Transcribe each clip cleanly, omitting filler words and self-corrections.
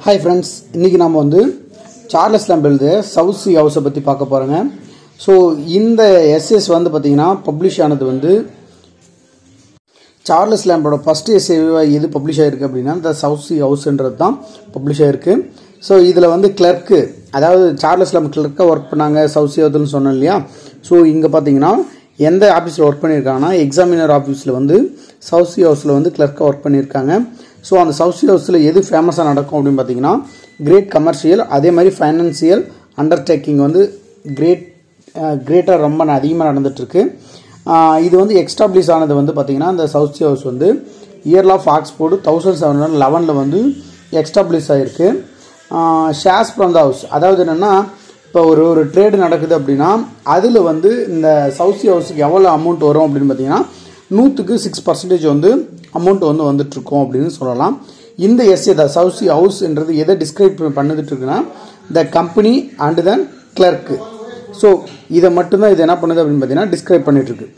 Hi friends, இன்னைக்கு நாம வந்து சார்லஸ் லாம்ப் எழுதிய சவுத் சி ஹவுஸ் பத்தி பார்க்க போறோங்க. சோ இந்த எஸ்ஏஸ் வந்து பாத்தீங்கன்னா பப்ளிஷ் ஆனது வந்து சார்லஸ் லாம்போட ஃபர்ஸ்ட் எஸ்ஏ எது பப்ளிஷ் ஆயிருக்கு அப்படினா தி சவுத் சி ஹவுஸ்ன்றது தான் பப்ளிஷ் ஆயிருக்கு. சோ இதுல வந்து கிளர்க், அதாவது சார்லஸ் லாம்ப் கிளர்க்கா வர்க் பண்ணாங்க சவுத் சி ஹவுஸ்னு சொன்னேன் இல்லையா. சோ இங்க பாத்தீங்கன்னா எந்த ஆபீஸ்ல வர்க் பண்ணிருக்காங்கன்னா எக்ஸாமினர் ஆபீஸ்ல வந்து சவுத் சி ஹவுஸ்ல வந்து கிளர்க்கா வர்க் பண்ணிருக்காங்க. ஸோ அந்த சவுத் சி ஹவுஸில் எது ஃபேமஸாக நடக்கும் அப்படின்னு பார்த்தீங்கன்னா கிரேட் கமர்ஷியல், அதே மாதிரி ஃபைனான்சியல் அண்டர்டேக்கிங் வந்து கிரேட்டாக ரொம்ப அதிகமாக நடந்துகிட்ருக்கு. இது வந்து எக்ஸ்டாப்ளிஷ் ஆனது வந்து பார்த்திங்கன்னா இந்த சவுத் சி ஹவுஸ் வந்து இயர் ஆஃப் ஆக்ஸ்போர்டு 1711 வந்து எக்ஸ்டாப்ளிஷ் ஆகிருக்கு. ஷேர்ஸ் ஃப்ரம் த ஹவுஸ், அதாவது என்னென்னா இப்போ ஒரு ட்ரேடு நடக்குது அப்படின்னா அதில் வந்து இந்த சவுத் சி ஹவுஸுக்கு எவ்வளோ அமௌண்ட் வரும் அப்படின்னு பார்த்தீங்கன்னா 100க்கு 6% வந்து அமௌண்ட் வந்து வந்துட்டுருக்கோம் அப்படின்னு சொல்லலாம். இந்த எஸ்ஏ த சவுத் சி ஹவுஸ்ன்றது எதை டிஸ்கிரைப் பண்ணிட்டு இருக்குன்னா the company and then clerk. So இதை மட்டும்தான் இது என்ன பண்ணுது அப்படின்னு பார்த்தீங்கன்னா டிஸ்கிரைப் பண்ணிட்டு இருக்கு.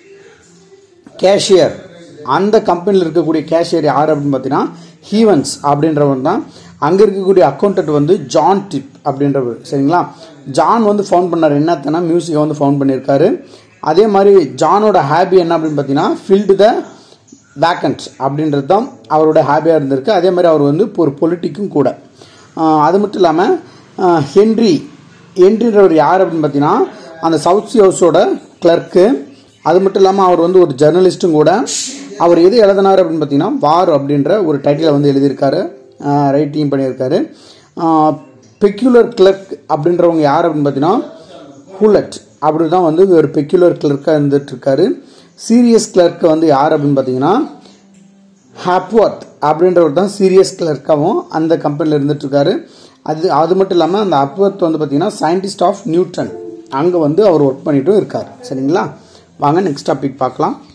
கேஷியர், அந்த கம்பெனியில் இருக்கக்கூடிய கேஷியர் யார் அப்படின்னு பார்த்தீங்கன்னா ஹீவன்ஸ் அப்படின்றவர் தான். அங்கே இருக்கக்கூடிய அக்கௌண்டன்ட் வந்து ஜான் டிப் அப்படின்றவர். சரிங்களா, ஜான் வந்து ஃபவுண்ட் பண்ணார் என்னத்தனா மியூசிக்கை வந்து ஃபவுண்ட் பண்ணியிருக்காரு. அதே மாதிரி ஜானோட ஹாபி என்ன அப்படின்னு பார்த்தீங்கன்னா ஃபில்டு த வேக்கன்ட் அப்படின்றது தான் அவரோட ஹாபியாக இருந்திருக்கு. அதே மாதிரி அவர் வந்து ஒரு பொலிட்டிக்கும் கூட. அது மட்டும் இல்லாமல் ஹென்ரின்றவர் யார் அப்படின்னு பார்த்தீங்கன்னா அந்த சவுத் சி ஹவுஸோட கிளர்க்கு. அது மட்டும் இல்லாமல் அவர் வந்து ஒரு ஜேர்னலிஸ்ட்டும் கூட. அவர் எது எழுதினார் அப்படின்னு பார்த்தீங்கன்னா வார் அப்படின்ற ஒரு டைட்டிலை வந்து எழுதியிருக்காரு, ரைட்டிங் பண்ணியிருக்காரு. பெக்யூலர் கிளர்க் அப்படின்றவங்க யார் அப்படின்னு பார்த்தீங்கன்னா ஹூலட் அப்படி தான் வந்து ஒரு பெக்யூலர் கிளர்க்காக இருந்துகிட்ருக்காரு. சீரியஸ் கிளர்க்கு வந்து யார் அப்படின்னு பார்த்தீங்கன்னா ஹாப்வர்த் அப்படின்றவர் தான் சீரியஸ் கிளர்க்காகவும் அந்த கம்பெனியில் இருந்துகிட்ருக்காரு. அது மட்டும் இல்லாமல் அந்த ஹாப்வர்த் வந்து பார்த்தீங்கன்னா சயின்டிஸ்ட் ஆஃப் நியூட்டன், அங்கே வந்து அவர் ஒர்க் பண்ணிட்டும் இருக்கார். சரிங்களா, வாங்க நெக்ஸ்ட் டாபிக் பார்க்கலாம்.